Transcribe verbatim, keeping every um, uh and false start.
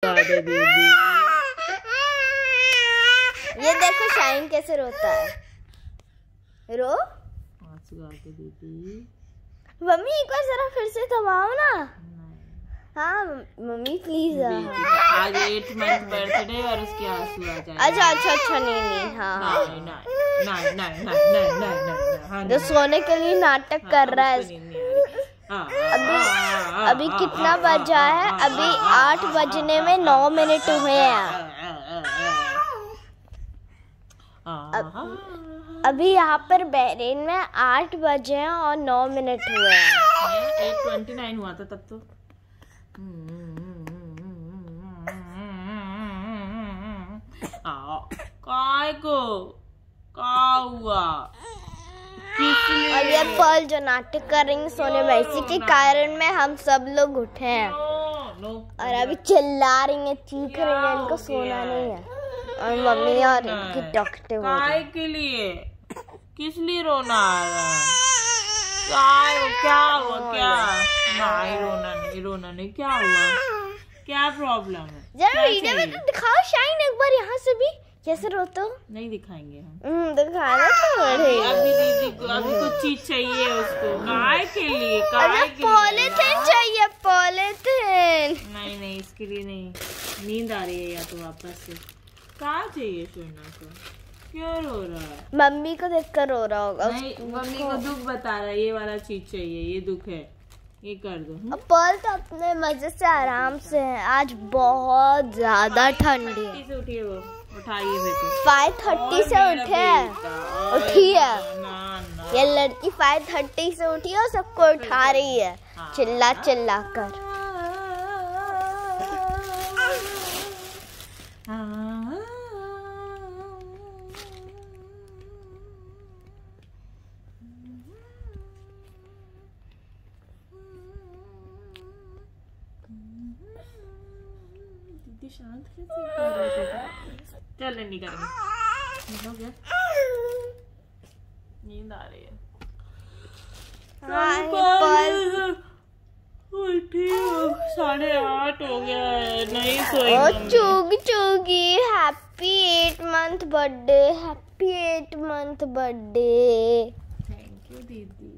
दे दीदी। ये देखो शाइन कैसे रोता है। रो आंसू आ गए दीदी। मम्मी एक बार जरा फिर से दबाओ ना। हाँ मम्मी प्लीज। आज एट मंथ बर्थडे और उसके आंसू आ जाए। अच्छा अच्छा अच्छा नहीं नहीं हाँ नहीं नहीं नहीं नहीं नहीं नहीं जो सोने के लिए नाटक कर रहा है। अभी अभी कितना बजा है? अभी आठ बजने में नौ मिनट हुए हैं। अभी यहाँ पर बहरीन में आठ बजे हैं और नौ मिनट हुए हैं। एट ट्वेंटी नाइन हुआ था तब तो। काय को का हुआ? और ये पल जो नाटक कर रही सोने वैसी के कारण में हम सब लोग उठे हैं और अभी चिल्ला रही हैं, चीख रही हैं। इनको सोना नहीं है और मम्मी और इनकी डॉक्टर काय के लिए किस लिए रोना आ रहा है? क्या क्या हुआ? क्या नहीं रोना नहीं रोना नहीं क्या हुआ? क्या प्रॉब्लम है? जरा वीडियो में तो दिखाओ शाइन एक बार यहाँ से भी कैसे रोते हो। नहीं दिखाएंगे हम। हम्म दिखाना तो पड़ेगा। अभी दीदी को अभी कुछ चीज चाहिए उसको। काय के लिए? काय के पॉलिथीन चाहिए पॉलिथीन। नहीं नहीं इसके लिए नहीं। नींद आ रही है या तो वापस से। क्या चाहिए सोना को? क्यों रो रहा है? मम्मी को देखकर रो रहा होगा। नहीं मम्मी को दुख बता रहा है। ये वाला चीज चाहिए, ये दुख है, ये कर दो। अब पल तो अपने मजे से आराम से है। आज बहुत ज्यादा ठंडी है। से उठिए वो उठाइए मेरे को। फाइव थर्टी से उठे है उठी है ये लड़की। फाइव थर्टी से उठी है और सबको उठा रही है चिल्ला चिल्ला कर। शांत कैसे? चल नहीं करेंगे। हो गया? नींद आ रही है। साढ़े आठ हो गया है, नहीं सोई। चुगी चुगी happy eight month birthday. Happy eight month birthday. Thank you दीदी।